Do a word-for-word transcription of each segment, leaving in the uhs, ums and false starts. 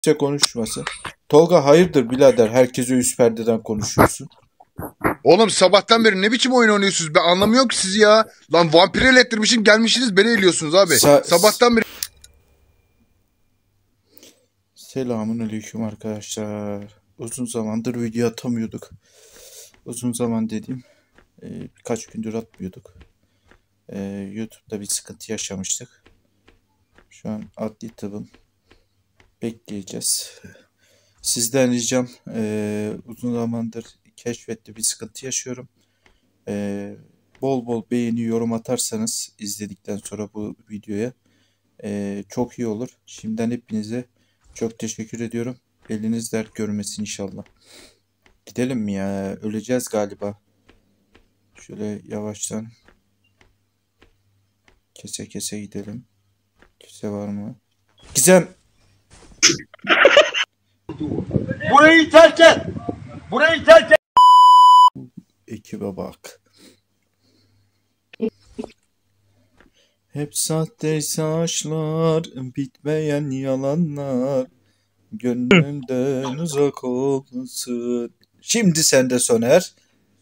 kimse konuşmasın. Tolga hayırdır birader, herkese üst perdeden konuşuyorsun. Oğlum sabahtan beri ne biçim oyun oynuyorsunuz? Ben anlamıyorum ki sizi ya. Lan vampir elettirmişim, gelmişsiniz beni eliyorsunuz abi. Sa sabahtan beri. Selamünaleyküm arkadaşlar. Uzun zamandır video atamıyorduk. Uzun zaman dediğim e, birkaç gündür atmıyorduk. E, YouTube'da bir sıkıntı yaşamıştık. Şu an adli tıbbım. Bekleyeceğiz. Sizden ricam, e, uzun zamandır keşfette bir sıkıntı yaşıyorum. E, bol bol beğeni, yorum atarsanız izledikten sonra bu videoya e, çok iyi olur. Şimdiden hepinize çok teşekkür ediyorum. Eliniz dert görmesin inşallah. Gidelim mi ya? Öleceğiz galiba. Şöyle yavaştan kese kese gidelim. Kese var mı? Gizem! Burayı terk et! Burayı terk et! Ekibe bak. Hep sahte saçlar, bitmeyen yalanlar, gönlümden uzak olsun. Şimdi sende Soner.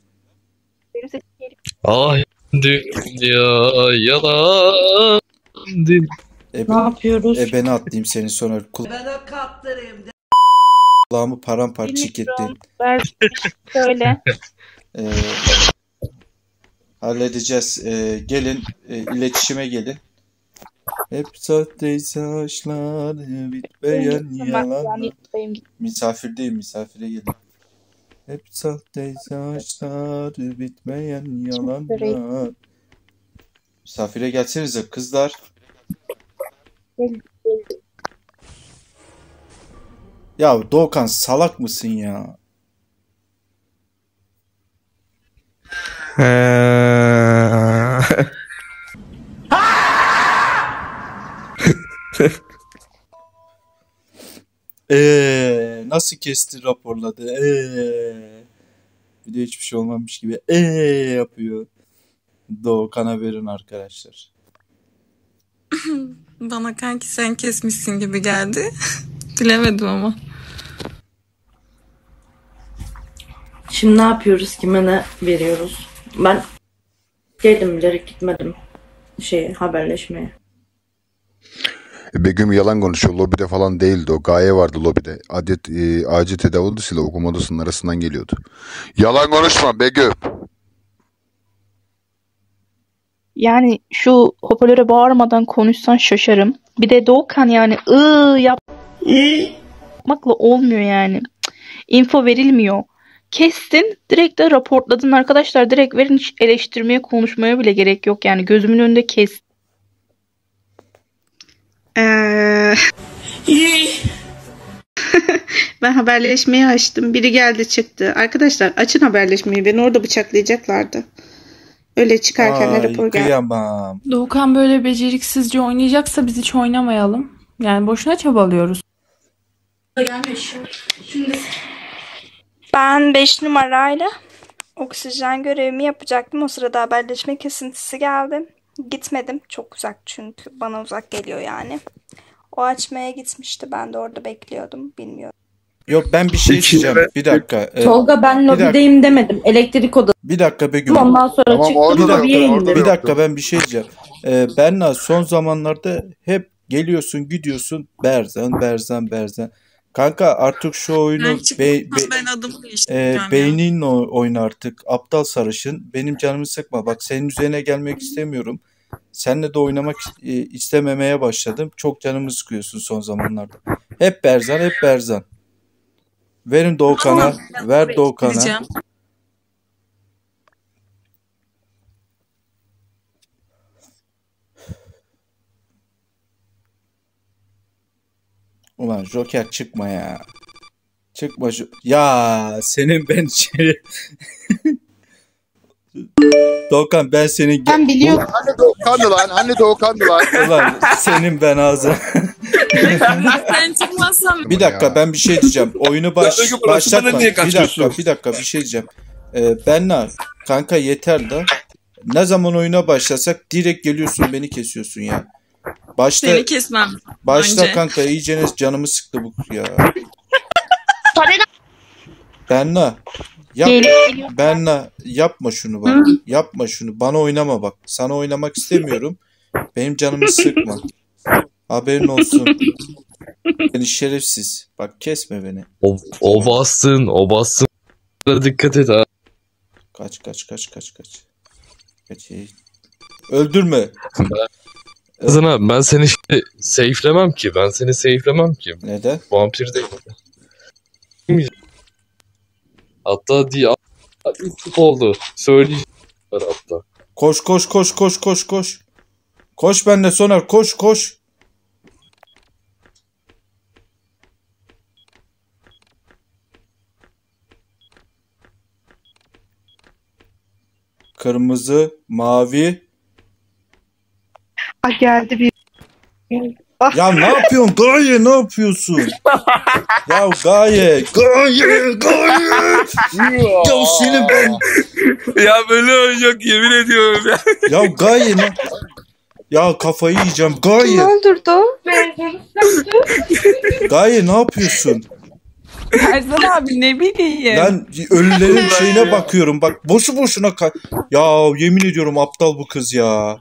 Ay dünya yalan. E, Ne yapıyoruz? E ben atlayayım seni Soner. Ben o kaptırayım. Kulağımı paramparça ettin. Ver söyle. Ee, halledeceğiz. Ee, gelin, e, iletişime gelin. Hep sahte saçlar, bitmeyen yalanlar. Misafirdeyim, misafire gelin. Hep sahte saçlar, bitmeyen yalanlar. Misafire gelsenize kızlar. Ya Doğukan salak mısın ya? Eee nasıl kesti raporladı? Eee bir de hiçbir şey olmamış gibi eee yapıyor. Doğukan'a verin arkadaşlar. Bana kanki sen kesmişsin gibi geldi. Bilemedim ama. Şimdi ne yapıyoruz? Kime ne veriyoruz? Ben geldim bilerek gitmedim şey haberleşmeye. Begüm yalan konuşuyor. Lobide falan değildi o. Gaye vardı lobide. Adet, e, acil tedavi odasıyla okuma odasının arasından geliyordu. Yalan konuşma Begüm. Yani şu hoparlöre bağırmadan konuşsan şaşarım. Bir de Doğukan yani ıı yapmakla olmuyor yani. Info verilmiyor. Kestin, direkt de raporladın arkadaşlar. Direkt verin, hiç eleştirmeye, konuşmaya bile gerek yok yani. Gözümün önünde kes. Ee... ben haberleşmeyi açtım. Biri geldi çıktı. Arkadaşlar açın haberleşmeyi. Beni orada bıçaklayacaklardı. Öyle çıkarken de rapor geldi. Kıyamam. Doğukan böyle beceriksizce oynayacaksa biz hiç oynamayalım. Yani boşuna çabalıyoruz. Gelmiş. Şimdi Ben beş numarayla oksijen görevimi yapacaktım. O sırada haberleşme kesintisi geldi. Gitmedim. Çok uzak çünkü. Bana uzak geliyor yani. O açmaya gitmişti. Ben de orada bekliyordum. Bilmiyorum. Yok ben bir şey diyeceğim. Bir dakika. e, Tolga ben bir dakika. lobideyim demedim. Elektrik odası. Bir dakika Begüm. Ondan sonra Tamam, çıktım orada da lobiye yoktu, indim. orada Bir da dakika ben bir şey diyeceğim. Ee, Berna son zamanlarda hep geliyorsun gidiyorsun Berzan Berzan Berzan. Kanka artık şu oyunu Ben be, çıkmam, be, ben adımı değiştireceğim e, ya. beyninle oyna artık. Aptal sarışın. Benim canımı sıkma. Bak senin üzerine gelmek istemiyorum. Seninle de oynamak e, istememeye başladım. Çok canımı sıkıyorsun son zamanlarda. Hep Berzan hep Berzan. Verin Doğukan'a. Tamam, Ver Doğukan'a. Gideceğim. Ulan Joker çıkma ya. Çıkma şu. Ya senin ben şey... Doğukan ben senin... Ben biliyorum. Hani Doğukan'dı lan. Hani Doğukan'dı lan. Ulan senin ben ağzına... Ben çıkmazsam Bir dakika ben bir şey diyeceğim. Oyunu baş, Peki, burası bana başlatma. niye Bir dakika kaçıyorsun? bir dakika bir şey diyeceğim. Ee, Benna kanka yeter de. Ne zaman oyuna başlasak direkt geliyorsun beni kesiyorsun ya. Başta, Seni kesmem. başta önce. kanka iyicene canımı sıktı bu ya. Benna. Yap, Geliyor. Benna yapma şunu bak. Yapma şunu. Bana oynama bak. Sana oynamak istemiyorum. Benim canımı sıkma. Haberin olsun. Beni şerefsiz. Bak kesme beni. O, o bassın, o bassın. Dikkat et ha. Kaç kaç kaç kaç kaç. Kaç. Öldürme. Kızın abi ben seni şimdi safe'lemem ki. Ben seni safe'lemem ki. Neden? Vampir değil. Hatta diye üç oldu. Söyleyeceğim hatta. Koş koş koş koş koş koş. Koş benle Soner koş koş. Kırmızı, mavi. Ay geldi bir. Ya ne yapıyorsun? Gaye ne yapıyorsun? Ya Gaye, Gaye, Gaye. Ya senin ben. Ya böyle oynayacak yemin ediyorum ya. Ya Gaye ne? Ya kafayı yiyeceğim. Gaye. öldürdü? Gaye ne yapıyorsun? Erzan abi ne bileyim. Ben ölülerin şeyine bakıyorum. Bak boşu boşuna ka- ya yemin ediyorum aptal bu kız ya.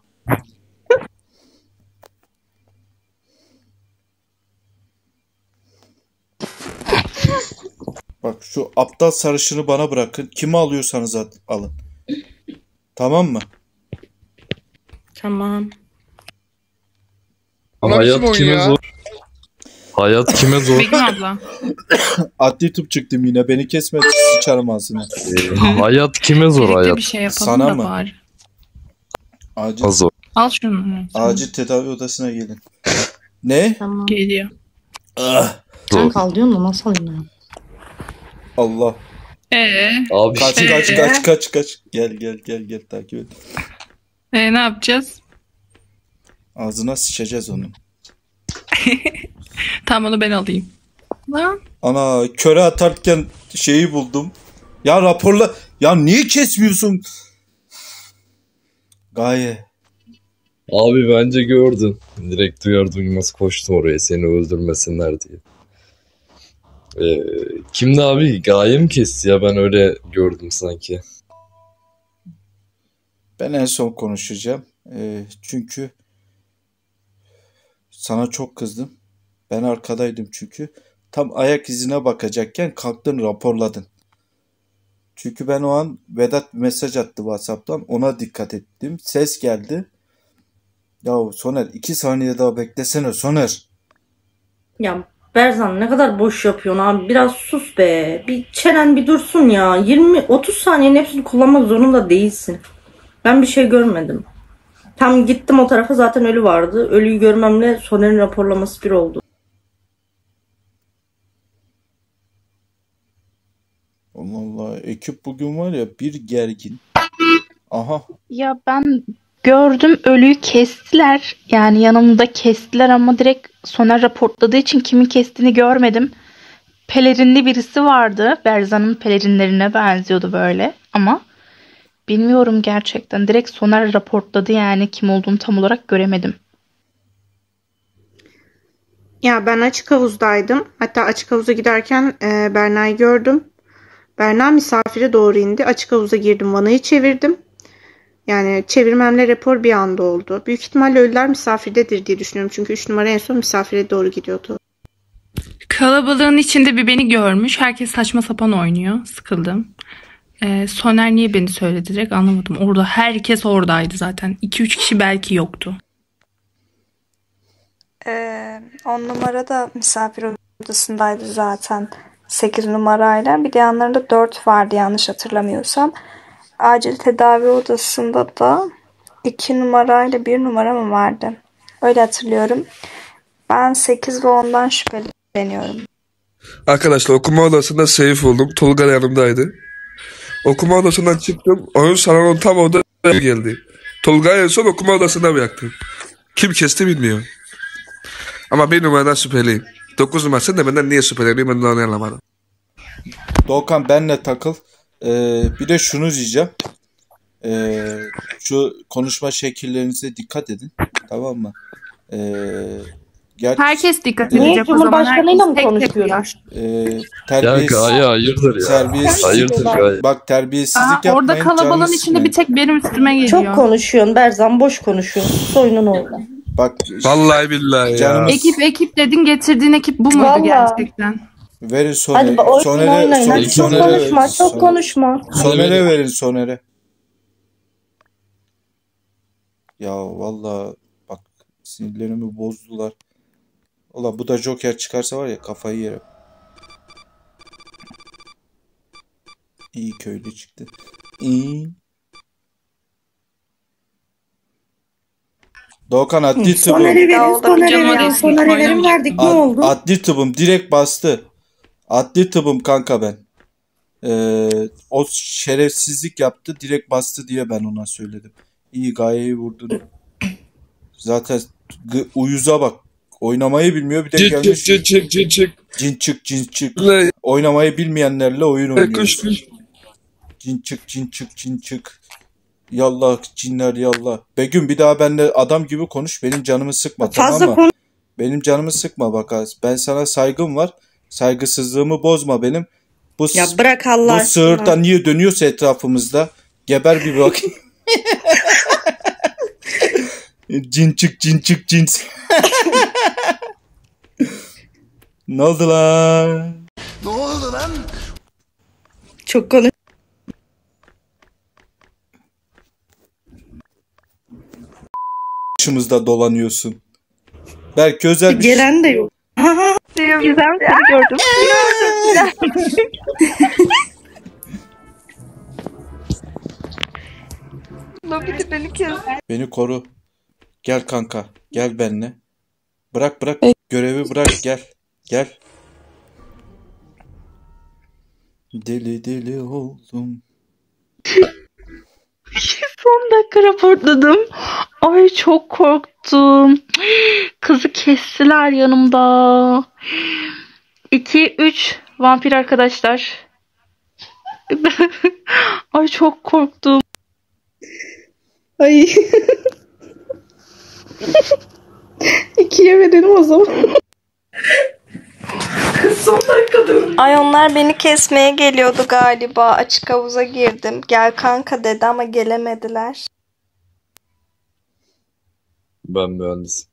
Bak şu aptal sarışını bana bırakın. Kimi alıyorsanız at, alın. Tamam mı? Tamam. Hayat kime zor? Hayat kime zor? Begüm abla. Adli tıp çıktım yine. Beni kesme sıçarım ağzına. Ee, hayat kime zor Birlikte hayat? bir şey yapalım Sana da mı? bari. Acil, Zor. Al şunu. acil tedavi odasına gelin. Ne? Tamam. Geliyor. Ah, Sen kal diyorsun da nasıl alayım? Allah. Ee, Abi Kaç işte kaç Ee? kaç kaç kaç. Gel gel gel gel takip et. e, ne yapacağız? Ağzına sıçacağız onu. Tamam onu ben alayım. Lan. Ana köre atarken şeyi buldum. Ya raporla. Ya niye kesmiyorsun? Gaye. Abi bence gördün. Direkt duyar duymaz koştum oraya seni öldürmesinler diye. Ee, kimdi abi? Gaye mi kesti ya? Ben öyle gördüm sanki. Ben en son konuşacağım. Ee, çünkü sana çok kızdım. Ben arkadaydım çünkü. Tam ayak izine bakacakken kalktın raporladın. Çünkü ben o an Vedat mesaj attı WhatsApp'tan. Ona dikkat ettim. Ses geldi. Ya Soner iki saniye daha beklesene Soner. Ya Berzan ne kadar boş yapıyorsun abi. Biraz sus be. Bir çenen bir dursun ya. yirmi otuz saniyenin hepsini kullanmak zorunda değilsin. Ben bir şey görmedim. Tam gittim o tarafa zaten ölü vardı. Ölüyü görmemle Soner'in raporlaması bir oldu. Allah Allah. Ekip bugün var ya bir gergin. Aha. Ya ben gördüm ölüyü kestiler. Yani yanımda kestiler ama direkt Soner raportladığı için kimin kestiğini görmedim. Pelerinli birisi vardı. Berzan'ın pelerinlerine benziyordu böyle. Ama bilmiyorum gerçekten. Direkt Soner raportladı yani kim olduğunu tam olarak göremedim. Ya ben açık havuzdaydım. Hatta açık havuza giderken e, Berna'yı gördüm. Berna misafire doğru indi. Açık havuza girdim. Vanayı çevirdim. Yani çevirmemle rapor bir anda oldu. Büyük ihtimalle ölüler misafirdedir diye düşünüyorum. Çünkü üç numara en son misafire doğru gidiyordu. Kalabalığın içinde bir beni görmüş. Herkes saçma sapan oynuyor. Sıkıldım. Ee, Soner niye beni söyledi direkt anlamadım. Orada herkes oradaydı zaten. iki üç kişi belki yoktu. Ee, on numara da misafir odasındaydı zaten. sekiz numarayla. Bir de yanlarında dört vardı yanlış hatırlamıyorsam. Acil tedavi odasında da iki numarayla bir numara mı vardı? Öyle hatırlıyorum. Ben sekiz ve ondan şüpheleniyorum. Arkadaşlar okuma odasında safe buldum. Tolga yanımdaydı. Okuma odasından çıktım. Oyun salonun tam orada geldi. Tolga en son okuma odasında bıraktım. Kim kesti bilmiyorum. Ama bir numaradan şüpheliyim. dokuz numarasın da benden niye şüpheleniyor ben de onu anlamadım. Doğukan benle takıl. Ee, bir de şunu diyeceğim. Ee, şu konuşma şekillerinize dikkat edin. Tamam mı? Ee, ger Herkes dikkat direkt Niye edecek o zaman. Cumhurbaşkanıyla Herkes mı tek tek uyar. konuşuyorlar? e, Ya terbiyesiz, Gaye hayırdır ya. terbiyesizlik, Hayırdır Gaye. bak terbiyesizlik Aa, orada yapmayın, canımı kalabalığın içinde bir sıkmayın. tek benim üstüme Çok geliyor. konuşuyorsun Berzan, boş konuşuyorsun. Soyunun orada. Bak Vallahi billahi ya. canımı Ekip ekip dedin, getirdiğin ekip bu muydu Valla. gerçekten? verin Hadi Soner'e, ba- oyun Soner'e, oynayın. Son- Hadi çok Soner'e, konuşma, çok Son- konuşma. Soner'e verin Soner'e. Ya vallahi bak sinirlerimi bozdular. Ulan bu da Joker çıkarsa var ya kafayı yerim. İyi köylü çıktı. İyi. Doğukan adli tıbım. Soner'e verin, Dağıldı Soner'e Cama verin, destek Soner'e verin oynamayın. verdik. Ne Ad- oldu? adli tıbım direkt bastı. Adli tıbım kanka ben. Ee, o şerefsizlik yaptı direkt bastı diye ben ona söyledim. İyi Gaye'yi vurdun. Zaten g- uyuza bak. Oynamayı bilmiyor bir de Cik cik gelmiş. cik cik cik cik. Cin çık cin çık. Le- Oynamayı bilmeyenlerle oyun Kuş oynuyoruz. kuş. Cin çık cin çık cin çık. Yallah cinler yallah. Begüm bir daha benimle adam gibi konuş. Benim canımı sıkma tamam Fazla mı? konuş. Benim canımı sıkma bak az. Ben sana saygım var. Saygısızlığımı bozma benim. Bu, Ya s- bırak Allah bu aşkına. sığırda niye dönüyorsa etrafımızda. Geber bir bak. Cin çık cin çık cin. Ne oldu lan? Çok konuş. Başımızda dolanıyorsun. Belki özel bir şey. Gelen de yok. Gizem seni gördüm. Lobide beni kes. Beni koru. Gel kanka. Gel benimle. Bırak bırak. Görevi bırak gel. Gel. Deli deli oldum. Son dakika raporladım. Ay çok korktum. Kızı kestiler yanımda. iki üç vampir arkadaşlar. Ay çok korktum. Ay. İkiye verelim o zaman. Ay onlar beni kesmeye geliyordu galiba. Açık havuza girdim. Gel kanka dedi ama gelemediler. Ben mühendisim.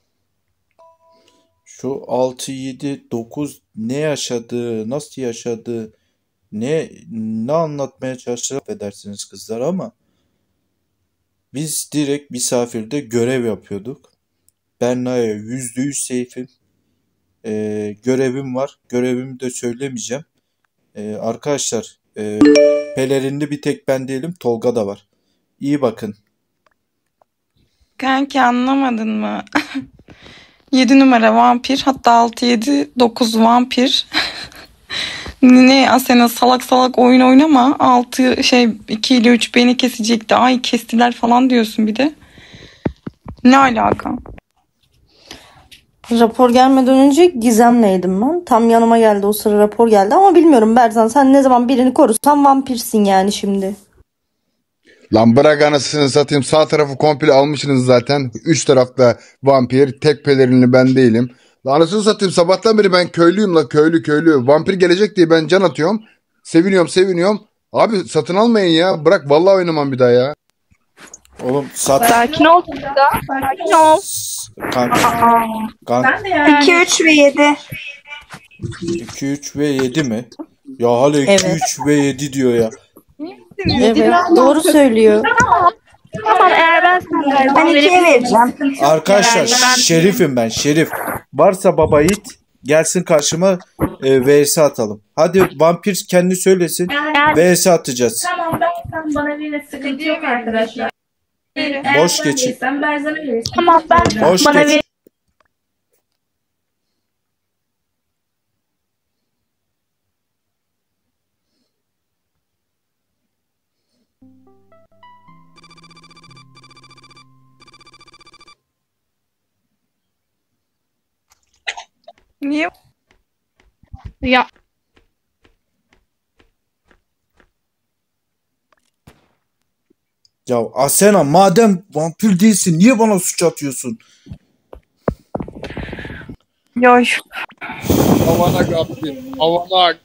Şu altı yedi dokuz ne yaşadı, nasıl yaşadı, ne ne anlatmaya çalıştı affedersiniz kızlar ama biz direkt misafirde görev yapıyorduk. Berna'ya yüzde yüz safe'im. Ee, görevim var. Görevimi de söylemeyeceğim. Ee, arkadaşlar e, pelerinli bir tek ben değilim. Tolga da var. İyi bakın. Kanki anlamadın mı? yedi numara vampir, hatta altı yedi dokuz vampir. Ne Asena salak salak oyun oynama. altı şey iki ile üç beni kesecekti. Ay kestiler falan diyorsun bir de. Ne alaka? Rapor gelmeden önce Gizem'leydim ben. Tam yanıma geldi o sıra rapor geldi ama bilmiyorum Berzan, sen ne zaman birini korursan vampirsin yani şimdi. Lan bırak anasını satayım. Sağ tarafı komple almışsınız zaten. Üç tarafta vampir. Tek pelerinli ben değilim. Lan anasını satayım. Sabahtan beri ben köylüyüm la, köylü köylü. Vampir gelecek diye ben can atıyorum. Seviniyorum seviniyorum. Abi satın almayın ya. Bırak vallahi oynamam bir daha ya. Oğlum sat. Sakin ol Tolga. Sakin ol. Kanka. Kanka. iki, üç ve yedi. iki, üç ve yedi mi? Ya hala iki, Evet. üç ve yedi diyor ya. Evet, doğru söylüyor. Tamam eğer ben sana Ben ikiye vereceğim. Arkadaşlar şerifim ben şerif. Varsa baba yiğit gelsin karşıma e, V S atalım. Hadi vampir kendi söylesin. V S atacağız. Tamam ben sen bana verin, sıkıntı yok arkadaşlar. Boş geçin. Sen Berzan'a verirsin. Tamam ben Boş bana geç. ver. Niye? Ya Ya Asena madem vampir değilsin niye bana suç atıyorsun? Yoy. Avanak yaptı. Avanak.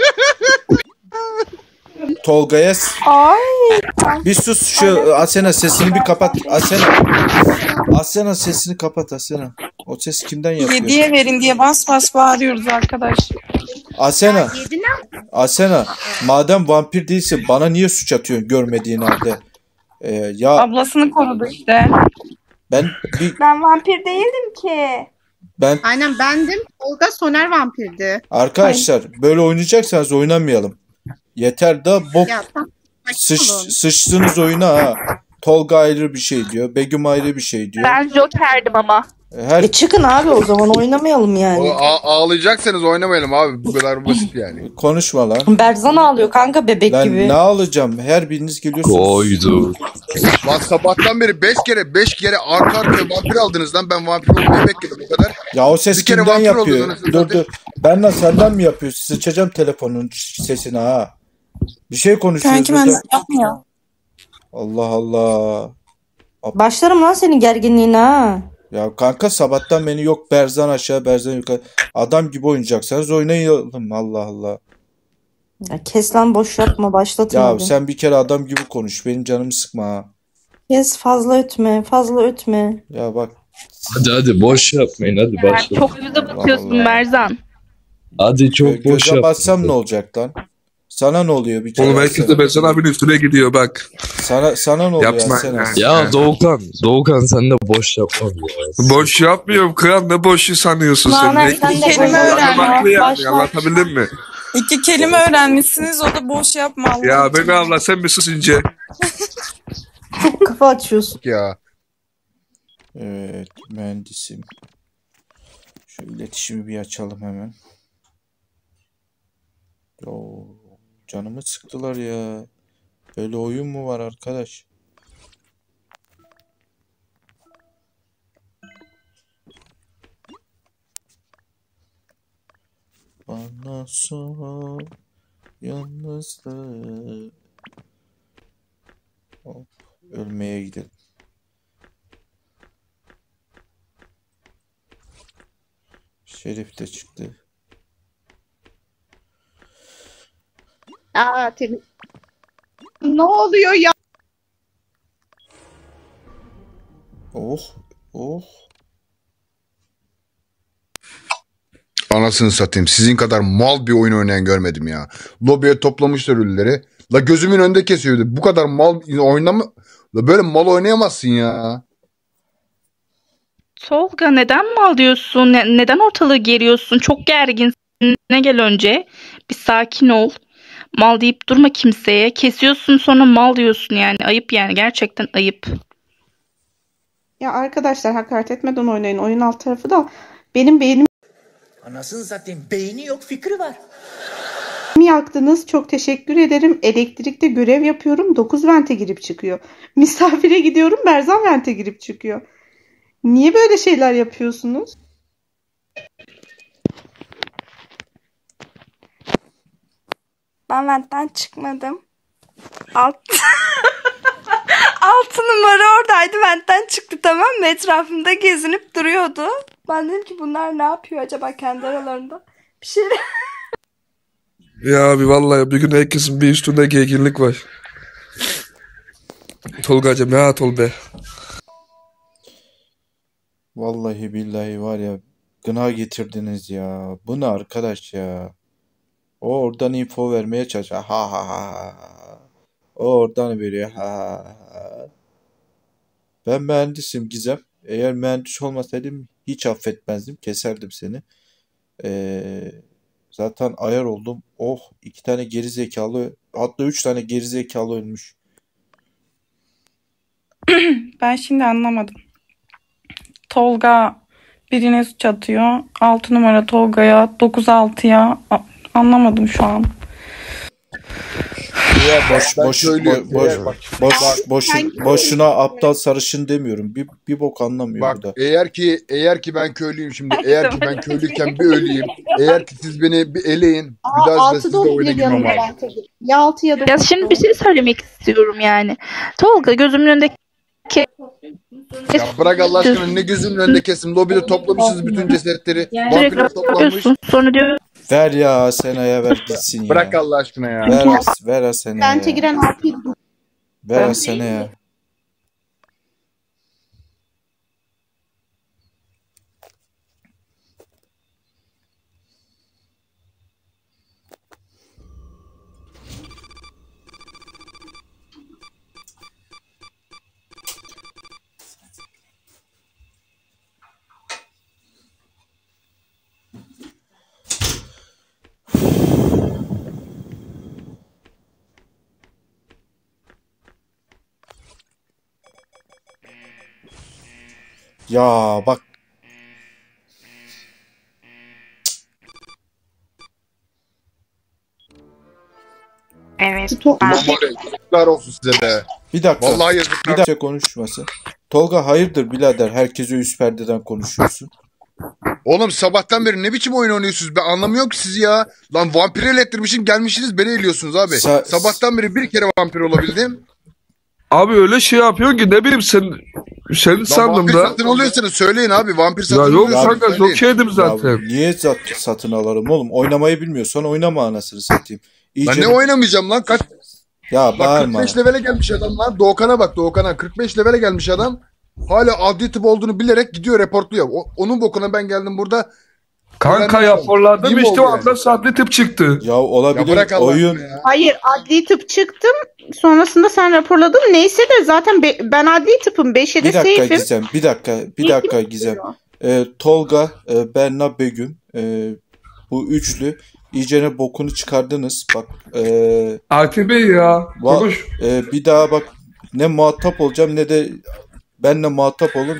Tolga'ya Ay. bir sus, şu Asena sesini bir kapat. Asena. Asena sesini kapat Asena. O ses kimden yapıyor? Yediye verin diye bas bas bağırıyoruz arkadaş. Asena. Asena. Madem vampir değilse bana niye suç atıyorsun görmediğin halde? Ee, ya Ablasını korudu işte. ben bir Ben vampir değildim ki. ben Aynen bendim. Tolga Soner vampirdi. arkadaşlar böyle oynayacaksanız oynamayalım. Yeter da bok Ya tam sıç, saçmalama. sıçtınız oyuna ha. Tolga ayrı bir şey diyor. Begüm ayrı bir şey diyor. Ben Joker'dim ama. Her E çıkın abi o zaman oynamayalım O, yani. a- ağlayacaksanız oynamayalım abi. Bu kadar basit yani. konuşma lan. Berzan ağlıyor kanka bebek Lan gibi. ne alacağım? Her biriniz geliyorsunuz. Koydu. Lan sabahtan beri beş kere beş kere arka arkaya vampir aldınız lan. Ben vampir olmayı bekledim o kadar. Ya o ses Bir kere kimden vampir yapıyor? oldun anasını Dur satayım. dur. Benden senden mi yapıyorsun? Sıçacağım telefonun sesine ha. Bir şey konuşuyoruz Kanki burada. ben yapmıyor. Allah Allah. Başlarım lan senin gerginliğine ha. Ya kanka sabahtan beni yok Berzan aşağı Berzan yukarı. Adam gibi oynayacaksanız oynayalım. Allah Allah. Ya kes lan, boş yapma, başlatın Ya hadi. sen bir kere adam gibi konuş. Benim canımı sıkma ha. Kes, fazla ötme fazla ötme. Ya bak. Hadi hadi boş yapmayın hadi Yani başla. çok göze batıyorsun Allah. Berzan. Hadi çok Gö- boş göze yapmayın. bassam ne olacak lan? Sana ne oluyor bir kere? Oğlum herkes de Berzan abinin üstüne gidiyor bak. Sana sana ne oluyor Yapma Asena? ya. Ya Doğukan, Doğukan sen de boş yapma ya. Boş yapmıyorum kral, ne boşu sanıyorsun sen? Naner, Ne sen de İki kelime boş- öğren haklı ya. yani, Başla. anlatabildim mi? İki kelime öğrenmişsiniz, o da boş yapma Allah Ya için. beni abla sen bir sus ince. Çok kafa açıyorsun. Ya. Evet, mühendisim. Şu iletişimi bir açalım hemen. Yo, canımı sıktılar ya. Böyle oyun mu var arkadaş? Bana sor yalnızlık. Hop, ölmeye gidelim. Şerif de çıktı. Aa, tele- ne oluyor ya? Oh, oh. Anasını satayım. Sizin kadar mal bir oyun oynayan görmedim ya. Lobiye toplamışlar ölüleri. La gözümün önünde kesiyordu. Bu kadar mal oynama... La böyle mal oynayamazsın ya. Tolga neden mal diyorsun? Ne- neden ortalığı geriyorsun? Çok gerginsin. Ne gel önce. Bir sakin ol. Mal deyip durma kimseye. Kesiyorsun sonra mal diyorsun yani. Ayıp yani. Gerçekten ayıp. Ya arkadaşlar, hakaret etmeden oynayın. Oyun alt tarafı da benim beynimi Anasını satayım, beyni yok, fikri var. yaktınız. Çok teşekkür ederim. Elektrikte görev yapıyorum. dokuz vente girip çıkıyor. Misafire gidiyorum. Berzan vente girip çıkıyor. Niye böyle şeyler yapıyorsunuz? Ben ventten çıkmadım. Alt... Altı numara oradaydı. Ventten çıktı, tamam mı? Etrafımda gezinip duruyordu. Ben dedim ki bunlar ne yapıyor acaba kendi aralarında? Bir şeyler... Ya abi vallahi bir gün herkesin bir üstünde gerginlik var. Tolgacığım rahat ol be. Vallahi billahi var ya, gına getirdiniz ya. Bu ne arkadaş ya? O oradan info vermeye çalışıyor. Ha ha ha ha. O oradan veriyor. Ha ha ha. Ben mühendisim Gizem. Eğer mühendis olmasaydım hiç affetmezdim. Keserdim seni. Ee, zaten ayar oldum. Oh, iki tane geri zekalı, hatta üç tane geri zekalı ölmüş. Ben şimdi anlamadım. Tolga birine suç atıyor. altı numara Tolga'ya, dokuz altıya. A- Anlamadım şu an. Boş Ben boş söylüyorum. boş Eğer bak, boş bak, boş boşuna aptal sarışın demiyorum. Bir bir bok anlamıyor bak burada. eğer ki eğer ki ben köylüyüm şimdi. Eğer ki ben köylüyken bir öleyim. Eğer ki siz beni bir eleyin. Bir daha da altıda sizle on oyuna bir yanımda girmem abi. vente gir- Ya altı ya Ya dokuz. şimdi bir şey söylemek istiyorum yani. Tolga gözümün önünde Ya bırak Allah aşkına, ne gözünün önünde kesim. Lobide toplamışsınız bütün cesetleri. Vampirler toplanmış. Sonra diyor Ver ya Asena'ya, ver gitsin ya. Bırak Allah aşkına ya. Ver, ver Asena'ya Bente ya. giren altı Ver Asena'ya. Ya bak. evet. Ulan var ya, yazıklar olsun size be. Bir dakika. Vallahi Bir yazıklar. dakika konuşması. Tolga hayırdır birader, herkese üst perdeden konuşuyorsun. Oğlum sabahtan beri ne biçim oyun oynuyorsunuz? Ben anlamıyorum ki sizi ya. Lan vampir elettirmişim, gelmişsiniz beni eliyorsunuz abi. Sa- Sabahtan beri bir kere vampir olabildim. Abi öyle şey yapıyorsun ki ne bileyim sen senin Lan sandım vampir da. satın alıyorsanız söyleyin abi. Vampir Ya satın yok alıyorsanız kanka söyleyin. okeydim zaten. Ya niye zat, satın alırım oğlum? Oynamayı bilmiyorsan oynama anasını satayım. İyice... Lan ne oynamayacağım lan? Kaç... Ya Bak bağırma. kırk beş levele gelmiş adam lan. Doğukan'a bak Doğukan'a. kırk beş levele gelmiş adam. Hala adli tıp olduğunu bilerek gidiyor reportluyor. O, onun bokuna ben geldim burada. Kanka Ben- raporladım İyi mi işte oldu o anda sadli tip çıktı. Ya olabilir Ya bırak Allah oyun. aşkına ya. Hayır, adli tıp çıktım. Sonrasında sen raporladın. Neyse de zaten be- ben adli tıpım. beşe de Bir dakika safe'im. Gizem, bir dakika, bir dakika Gizem. Ee, Tolga, e, Berna, Begüm, e, bu üçlü iyicene bokunu çıkardınız. Bak, e, Akif Bey ya va- konuş. e, bir daha bak, ne muhatap olacağım ne de benle muhatap olun.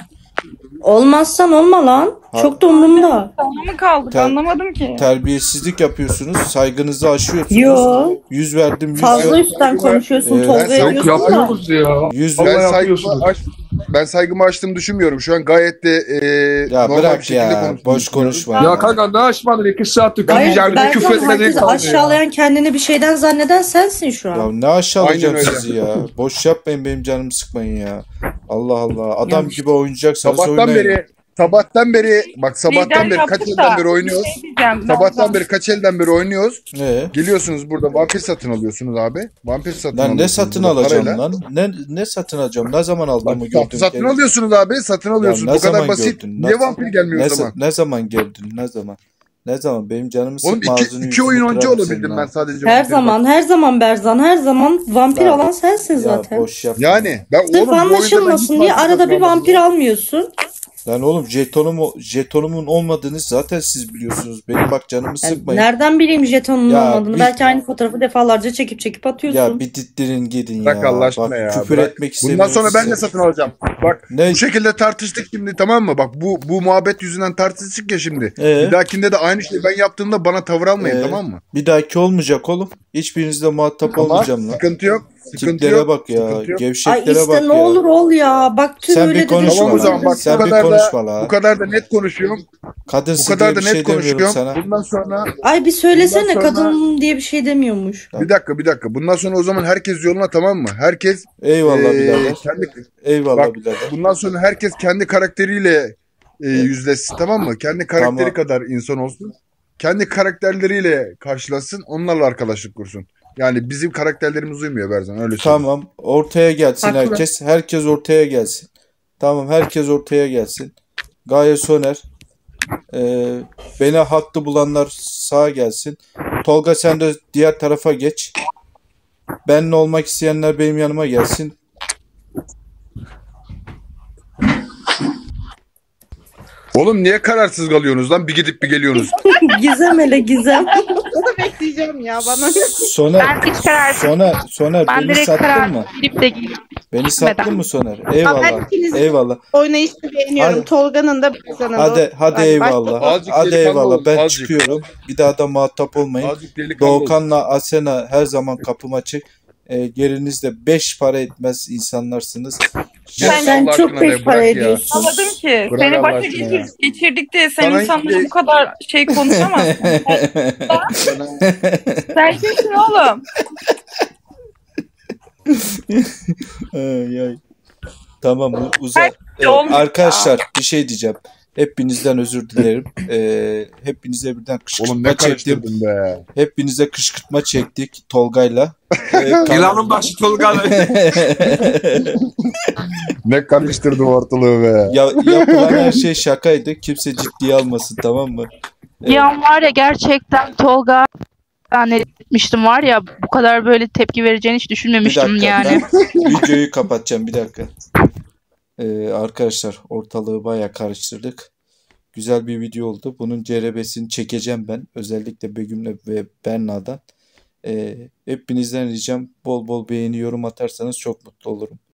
Olmazsan olma lan. Ha. Çok da umurumda. Sana mı kaldık Ter- anlamadım ki. Terbiyesizlik yapıyorsunuz, saygınızı aşıyorsunuz. Yo. Yüz verdim, yüz Fazla ver- üstten konuşuyorsun. Ee, Tolga'ya ben Yok diyorsun da. yapıyoruz ya. yüz Allah Ben ver. saygımı, yapıyorsunuz. aç, ben saygımı açtığımı düşünmüyorum. Şu an gayet de e, Ya normal bir bırak şekilde ya, konuştuğumu boş düşünüyorum. konuşma. Ya kanka ne açmadın iki saattir Hayır, konuşacağım küfür Berkan etmediğin herkesi kaldı ya. aşağılayan, kendini bir şeyden zanneden sensin şu Ya an. ne aşağılayacağım Aynen öyle. sizi ya. Boş yapmayın, benim canımı sıkmayın ya. Allah Allah. Adam Ya. gibi oynayacaksanız Sabahtan oynayın. beri sabahtan beri bak sabahtan Lider beri kaç yaptık elden da, beri oynuyoruz. bir şey diyeceğim. Sabahtan beri kaç elden beri oynuyoruz. Ee? Geliyorsunuz burada vampir satın alıyorsunuz abi. Vampir satın Lan ne alıyorsunuz satın burada alacağım parayla. lan? Ne ne satın alacağım? Ne zaman aldığımı Bak, gördün? satın Gel- alıyorsunuz abi. Satın alıyorsunuz. ne Bu kadar zaman basit. gördün? Niye Ne- vampir gelmiyor Ne, o zaman? ne zaman gördün? Ne zaman? Ne zaman? Benim canımı Oğlum sıkma, iki, ağzını iki yüzünü oyun önce kırarım olabildim senin ben ha. sadece. Her vampir. zaman, her zaman Berzan, her zaman vampir Ya- olan sensin Ya zaten. boş yapma. Yani ben Sırf oğlum bu oyunda ben hiç anlaşılmasın diye vampir arada satın bir almadım vampir ya. almıyorsun. Lan oğlum jetonum, jetonumun olmadığını zaten siz biliyorsunuz. Benim bak canımı Yani sıkmayın. nereden bileyim jetonun Ya olmadığını? bir- Belki aynı fotoğrafı defalarca çekip çekip atıyorsun. Ya bir dittirin gidin Bırak ya. Allah aşkına Bak, ya. küfür bırak. etmek Bundan istemiyorum sonra ben size. de satın alacağım. Bak Ne? bu şekilde tartıştık şimdi, tamam mı? Bak bu bu muhabbet yüzünden tartıştık ya şimdi. Ee? Bir dahakinde de aynı şeyi ben yaptığımda bana tavır almayın, Ee? tamam mı? Bir dahaki olmayacak oğlum. Hiçbirinizle muhatap Ama olmayacağım lan. sıkıntı yok. Sıkıntı Tiplere yok. bak ya. Sıkıntı yok. Ay Gevşeklere işte bak ne ya. olur ol ya. Bak tüm Sen öyle bir konuşma Tamam o lan. zaman bak Sen bu bir kadar konuşma da la. bu kadar da net konuşuyorum. Kadınsın Bu kadar diye da bir net şey demiyorum konuşuyorum. sana. Bundan sonra Ay bir söylesene, Bundan sonra- kadın diye bir şey demiyormuş. bir dakika bir dakika. Bundan sonra o zaman herkes yoluna, tamam mı? Herkes Eyvallah eee, birader. kendi Eyvallah bak birader. bundan sonra herkes kendi karakteriyle e, yüzleşsin, tamam mı? Kendi karakteri Tamam. kadar insan olsun. Kendi karakterleriyle karşılasın. Onlarla arkadaşlık kursun. Yani bizim karakterlerimiz uymuyor Berzan, öyle söyleyeyim. Tamam. Ortaya gelsin Haklı. herkes. Herkes ortaya gelsin. Tamam, herkes ortaya gelsin. Gaye Soner. Ee, beni haklı bulanlar sağa gelsin. Tolga sen de diğer tarafa geç. Benle olmak isteyenler benim yanıma gelsin. Oğlum niye kararsız kalıyorsunuz lan? Bir gidip bir geliyorsunuz. Gizem hele Gizem. O da bekleyeceğim ya bana. Soner, Ben hiç karar Soner, Soner ben beni direkt sattın karar mı? verip de gitmeden. Beni sattın mı Soner? Ben Eyvallah. ikiniz Eyvallah. oynayışını beğeniyorum. Hadi. Tolga'nın da Berzan'ın da. Hadi hadi Ay, eyvallah. Azıcık Hadi delikanlı eyvallah. olun, Ben azıcık. çıkıyorum. Bir daha da muhatap olmayın. Azıcık delikanlı olun. Doğukan'la Asena her zaman kapım açık. E, gerinizde beş para etmez insanlarsınız. Ya Sen Allah çok aşkına beş de, para bırak ya. ediyorsun. Anladım ki. Bırak Seni Allah başa aşkına geçir, ya. geçirdik diye sen Sana insanlara hiç- bu kadar şey konuşamazsın. Sen kimsin oğlum? Ay, ay. Tamam mı? Uza. Her Ee, olmuyor arkadaşlar bir şey diyeceğim. Hepinizden özür dilerim. Ee, hepinize birden Oğlum kışkırtma ne çektim. karıştırdın be. Hepinize kışkırtma çektik Tolga'yla. Ee, kan- Yılanın başı Tolga'lı. Ne karıştırdın ortalığı be. ya, yapılan her şey şakaydı. Kimse ciddiye almasın, tamam mı? Bir Ee, an var ya gerçekten Tolga zannetmiştim var ya bu kadar böyle tepki vereceğini hiç bir düşünmemiştim dakika. yani. Ben videoyu kapatacağım. Bir dakika. Ee, arkadaşlar ortalığı bayağı karıştırdık. Güzel bir video oldu. Bunun C R B'sini çekeceğim ben. Özellikle Begüm'le ve Berna'dan. Ee, hepinizden ricam bol bol beğeni, yorum atarsanız çok mutlu olurum.